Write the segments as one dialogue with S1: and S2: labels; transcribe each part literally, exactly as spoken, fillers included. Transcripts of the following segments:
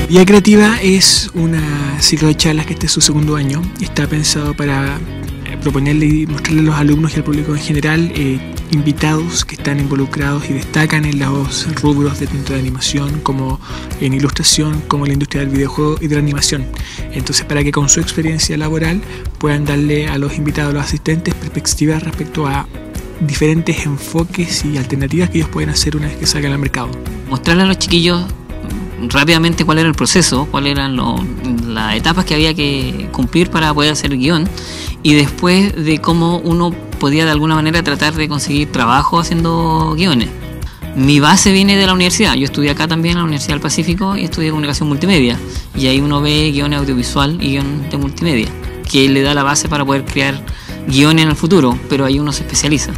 S1: Vía Creativa es una ciclo de charlas que este es su segundo año y está pensado para proponerle y mostrarle a los alumnos y al público en general eh, invitados que están involucrados y destacan en los rubros de tanto de animación como en ilustración, como en la industria del videojuego y de la animación. Entonces, para que con su experiencia laboral puedan darle a los invitados, a los asistentes, perspectivas respecto a diferentes enfoques y alternativas que ellos pueden hacer una vez que salgan al mercado.
S2: Mostrarle a los chiquillos rápidamente cuál era el proceso, cuáles eran lo, las etapas que había que cumplir para poder hacer el guión, y después de cómo uno podía de alguna manera tratar de conseguir trabajo haciendo guiones. Mi base viene de la universidad, yo estudié acá también en la Universidad del Pacífico y estudié comunicación multimedia, y ahí uno ve guión audiovisual y guión de multimedia, que le da la base para poder crear guiones en el futuro, pero ahí uno se especializa.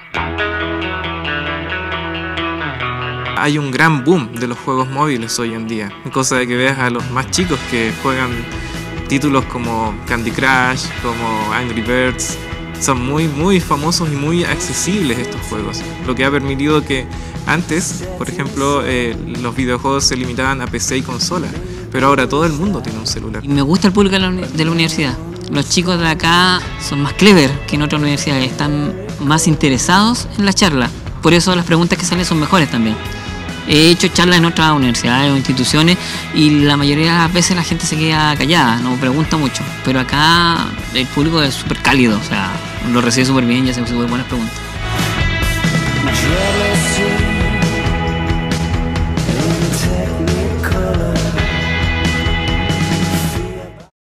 S3: Hay un gran boom de los juegos móviles hoy en día, cosa de que veas a los más chicos que juegan títulos como Candy Crush, como Angry Birds. Son muy muy famosos y muy accesibles estos juegos, lo que ha permitido que antes, por ejemplo, eh, los videojuegos se limitaban a P C y consola, pero ahora todo el mundo tiene un celular.
S2: Y me gusta el público de la, de la universidad. Los chicos de acá son más clever que en otras universidades, están más interesados en la charla, por eso las preguntas que salen son mejores también. He hecho charlas en otras universidades o instituciones y la mayoría de las veces la gente se queda callada, no pregunta mucho. Pero acá el público es súper cálido, o sea, lo recibe súper bien y hace súper buenas preguntas.